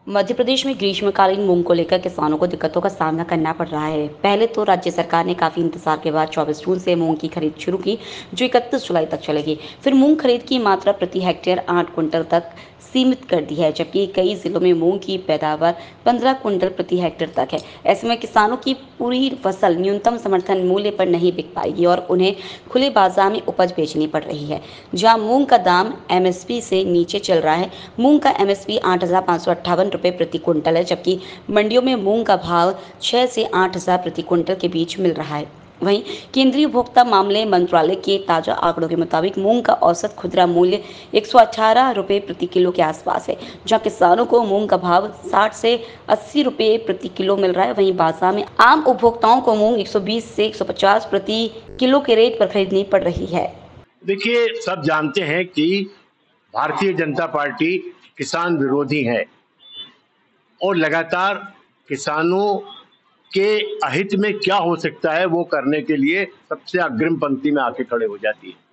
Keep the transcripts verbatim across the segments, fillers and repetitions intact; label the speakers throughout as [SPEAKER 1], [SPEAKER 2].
[SPEAKER 1] मध्य प्रदेश में ग्रीष्मकालीन मूंग को लेकर किसानों को दिक्कतों का सामना करना पड़ रहा है। पहले तो राज्य सरकार ने काफी इंतजार के बाद चौबीस जून से मूंग की खरीद शुरू की, जो इकतीस जुलाई तक चलेगी। फिर मूंग खरीद की मात्रा प्रति हेक्टेयर आठ कुंटल तक सीमित कर दी है, जबकि कई जिलों में मूंग की पैदावार पंद्रह कुंटल प्रति हेक्टेयर तक है। ऐसे में किसानों की पूरी फसल न्यूनतम समर्थन मूल्य पर नहीं बिक पाएगी और उन्हें खुले बाजार में उपज बेचनी पड़ रही है। जहां मूंग का दाम एमएसपी से नीचे चल रहा है। मूंग का एमएसपी आठ हजार पाँच सौ अट्ठावन रुपये प्रति क्विंटल है, जबकि मंडियों में मूंग का भाव छह से आठ हजार प्रति क्विंटल के बीच मिल रहा है। वहीं केंद्रीय उपभोक्ता मामले मंत्रालय के ताजा आंकड़ों के मुताबिक मूंग का औसत खुदरा मूल्य एक सौ अठारह रुपये प्रति किलो के आसपास है, जहां किसानों को मूंग का भाव साठ से अस्सी रुपये प्रति किलो मिल रहा है। वहीं बाजार में आम उपभोक्ताओं को मूंग एक सौ बीस से एक सौ पचास प्रति किलो के रेट पर खरीदनी पड़ रही है।
[SPEAKER 2] देखिए, सब जानते हैं कि भारतीय जनता पार्टी किसान विरोधी है और लगातार किसानों के अहित में क्या हो सकता है वो करने के लिए सबसे अग्रिम पंक्ति में आके खड़े हो जाती है।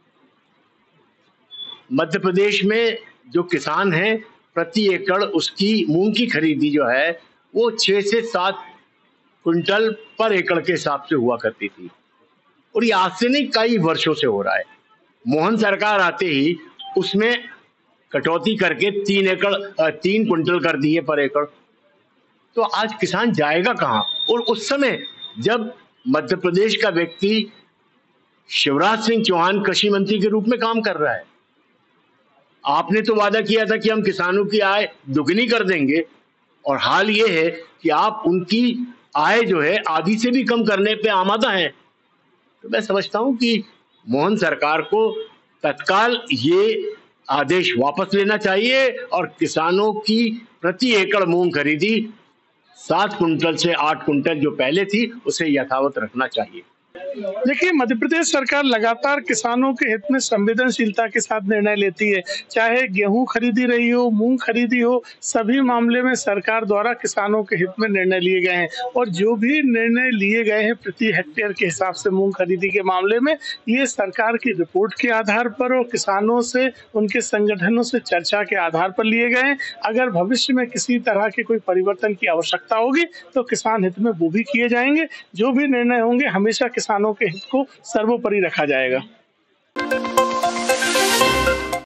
[SPEAKER 2] मध्य प्रदेश में जो किसान है, प्रति एकड़ उसकी मूंग की खरीदी जो है वो छह से सात क्विंटल पर एकड़ के हिसाब से हुआ करती थी और ये आज से नहीं, कई वर्षों से हो रहा है। मोहन सरकार आते ही उसमें कटौती करके तीन एकड़ तीन क्विंटल कर दिए पर एकड़। तो आज किसान जाएगा कहां? और उस समय जब मध्य प्रदेश का व्यक्ति शिवराज सिंह चौहान कृषि मंत्री के रूप में काम कर रहा है, आपने तो वादा किया था कि हम किसानों की आय दुगनी कर देंगे और हाल ये है कि आप उनकी आय जो है आधी से भी कम करने पे आमादा हैं। तो मैं समझता हूं कि मोहन सरकार को तत्काल ये आदेश वापस लेना चाहिए और किसानों की प्रति एकड़ मूंग खरीदी सात कुंटल से आठ कुंटल जो पहले थी उसे यथावत रखना चाहिए।
[SPEAKER 3] देखिए, मध्य प्रदेश सरकार लगातार किसानों के हित में संवेदनशीलता के साथ निर्णय लेती है। चाहे गेहूं खरीदी रही हो, मूंग खरीदी हो, सभी मामले में सरकार द्वारा किसानों के हित में निर्णय लिए गए हैं और जो भी निर्णय लिए गए हैं प्रति हेक्टेयर के हिसाब से मूंग खरीदी के मामले में, ये सरकार की रिपोर्ट के आधार पर और किसानों से, उनके संगठनों से चर्चा के आधार पर लिए गए हैं। अगर भविष्य में किसी तरह के कोई परिवर्तन की आवश्यकता होगी तो किसान हित में वो भी किए जाएंगे। जो भी निर्णय होंगे हमेशा किसानों के हित को सर्वोपरि रखा जाएगा।